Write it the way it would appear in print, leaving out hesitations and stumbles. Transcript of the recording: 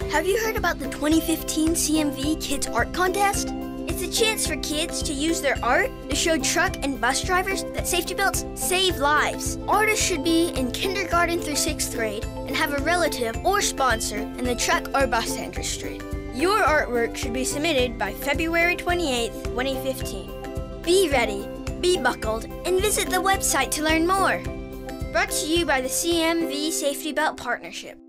Have you heard about the 2015 CMV Kids Art Contest? It's a chance for kids to use their art to show truck and bus drivers that safety belts save lives. Artists should be in kindergarten through 6th grade and have a relative or sponsor in the truck or bus industry. Your artwork should be submitted by February 28, 2015. Be ready, be buckled, and visit the website to learn more. Brought to you by the CMV Safety Belt Partnership.